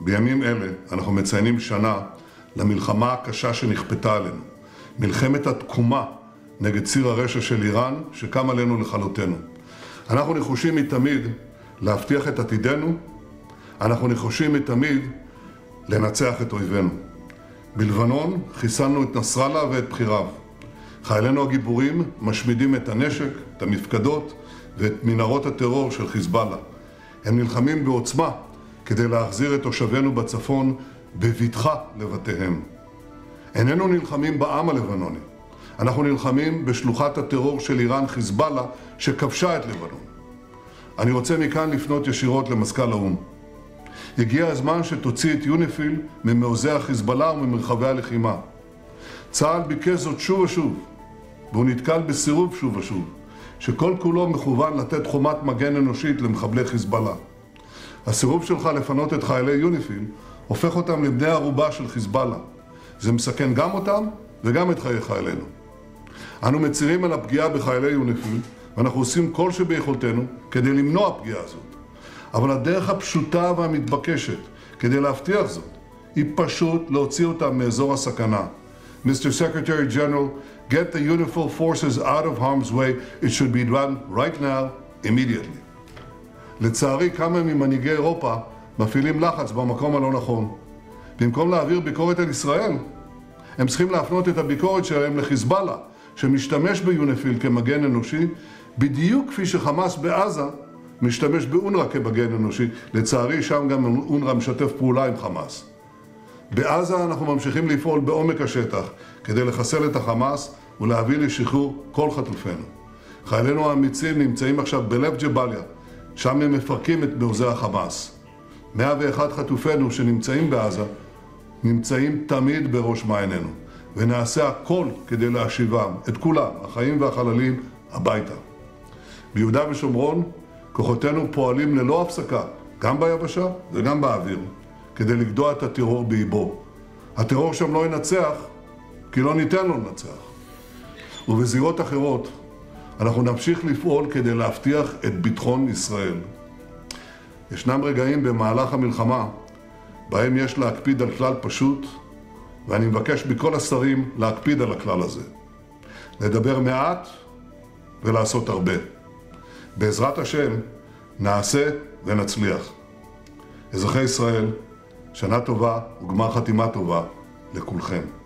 בימים אלה אנחנו מציינים שנה למלחמה הקשה שנכפתה עלינו. מלחמת התקומה נגד ציר הרשע של איראן שקם עלינו לכלותנו. אנחנו נחושים מתמיד להבטיח את עתידנו, אנחנו נחושים מתמיד לנצח את אויבינו. בלבנון חיסלנו את נסראללה ואת בחיריו. חיילינו הגיבורים משמידים את הנשק, את המפקדות ואת מנהרות הטרור של חיזבאללה. הם נלחמים בעוצמה כדי להחזיר את תושבינו בצפון בבטחה לבתיהם. איננו נלחמים בעם הלבנוני. אנחנו נלחמים בשלוחת הטרור של איראן חיזבאללה שכבשה את לבנון. אני רוצה מכאן לפנות ישירות למזכ"ל האו"ם. הגיע הזמן שתוציא את יוניפיל ממעוזי החיזבאללה וממרחבי הלחימה. צה"ל ביקש זאת שוב ושוב, והוא נתקל בסירוב שוב ושוב, שכל כולו מכוון לתת חומת מגן אנושית למחבלי חיזבאללה. הסירוב שלך לפנות את חיילי יוניפיל הופך אותם לבני ערובה של חיזבאללה. זה מסכן גם אותם וגם את חיי חיילינו. אנו מצירים על הפגיעה בחיילי יוניפיל, ואנחנו עושים כל שביכולתנו כדי למנוע פגיעה זאת. אבל הדרך הפשוטה והמתבקשת כדי להבטיח זאת היא פשוט להוציא אותם מאזור הסכנה. Mr. Secretary General, get the UNIFIL forces out of harm's way. It should be done right now, immediately. לצערי, כמה ממנהיגי אירופה מפעילים לחץ במקום הלא נכון. במקום להעביר ביקורת על ישראל, הם צריכים להפנות את הביקורת שלהם לחיזבאללה, שמשתמש ביוניפיל כמגן אנושי, בדיוק כפי שחמאס בעזה משתמש באונר"א כמגן אנושי. לצערי, שם גם אונר"א משתף פעולה עם חמאס. בעזה אנחנו ממשיכים לפעול בעומק השטח כדי לחסל את החמאס ולהביא לשחרור כל חטופינו. חיילינו האמיצים נמצאים עכשיו בלב ג'באליה, שם הם מפרקים את מעוזי החמאס. 101 חטופינו שנמצאים בעזה נמצאים תמיד בראש מעיינינו, ונעשה הכל כדי להשיבם, את כולם, החיים והחללים, הביתה. ביהודה ושומרון כוחותינו פועלים ללא הפסקה, גם ביבשה וגם באוויר, כדי לגדוע את הטרור באיבו. הטרור שם לא ינצח, כי לא ניתן לו לנצח. ובזירות אחרות, אנחנו נמשיך לפעול כדי להבטיח את ביטחון ישראל. ישנם רגעים במהלך המלחמה, בהם יש להקפיד על כלל פשוט, ואני מבקש מכל השרים להקפיד על הכלל הזה. לדבר מעט ולעשות הרבה. בעזרת השם, נעשה ונצליח. אזרחי ישראל, שנה טובה וגמר חתימה טובה לכולכם.